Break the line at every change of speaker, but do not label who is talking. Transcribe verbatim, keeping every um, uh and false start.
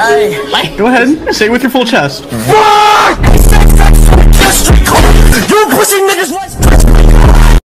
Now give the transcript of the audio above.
I,
Go ahead, say it with your full chest.
Fuck!